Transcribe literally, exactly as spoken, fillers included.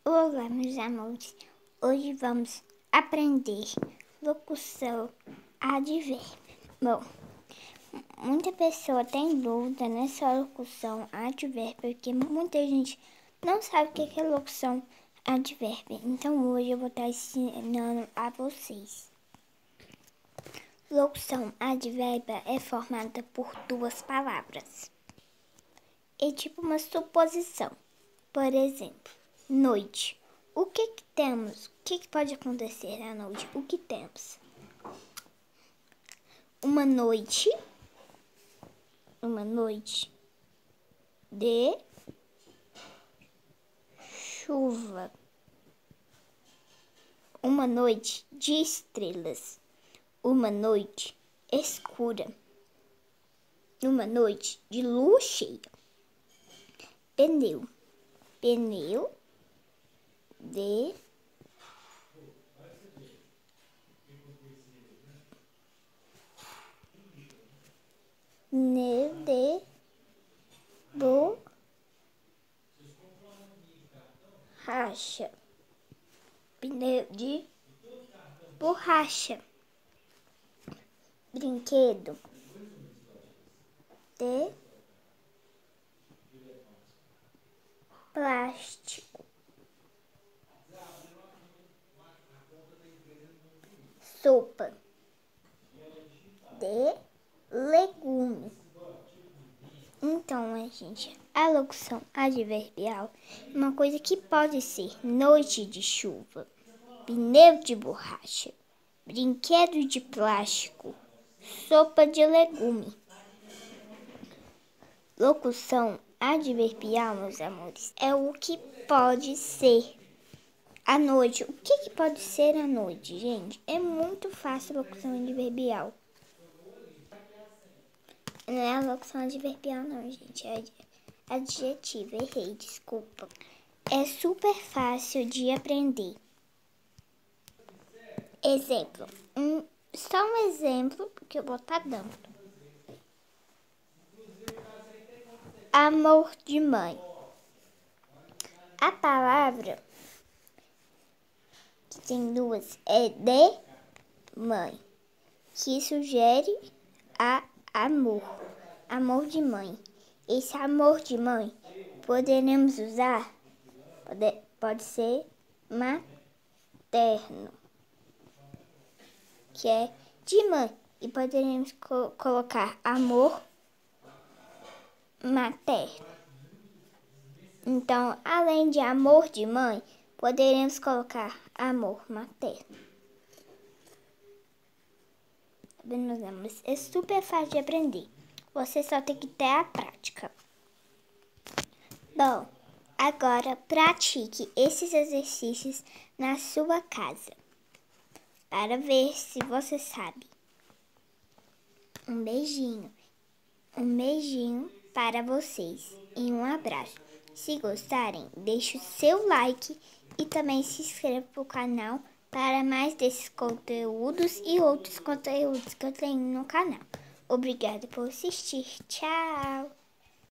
Olá, meus amores. Hoje vamos aprender locução advérbio. Bom, muita pessoa tem dúvida nessa locução advérbio, porque muita gente não sabe o que é locução advérbio. Então hoje eu vou estar ensinando a vocês. Locução advérbia é formada por duas palavras. É tipo uma suposição. Por exemplo, noite. O que que temos? O que que pode acontecer à noite? O que temos? Uma noite. Uma noite de chuva. Uma noite de estrelas. Uma noite escura. Uma noite de lua cheia. Pneu. Pneu de pneu de borracha. Pneu de borracha. Brinquedo de plástico. Sopa de legumes. Então, gente, a locução adverbial é uma coisa que pode ser noite de chuva, pneu de borracha, brinquedo de plástico, sopa de legume. Locução adverbial, meus amores, é o que pode ser à noite. O que, que pode ser à noite, gente? É muito fácil a locução adverbial. Não é a locução adverbial, não, gente. É adjetivo. Errei, desculpa. É super fácil de aprender. Exemplo. Um, só um exemplo, porque eu vou estar dando. Amor de mãe. A palavra que tem duas é de mãe, que sugere a amor. Amor de mãe. Esse amor de mãe poderemos usar, pode, pode ser materno, que é de mãe. E poderemos co colocar amor materno. Então, além de amor de mãe, poderemos colocar amor materno. Tá vendo, meus amores? É super fácil de aprender. Você só tem que ter a prática. Bom, agora pratique esses exercícios na sua casa, para ver se você sabe. Um beijinho. Um beijinho para vocês e um abraço. Se gostarem, deixe o seu like e também se inscreva para o canal para mais desses conteúdos e outros conteúdos que eu tenho no canal. Obrigada por assistir. Tchau!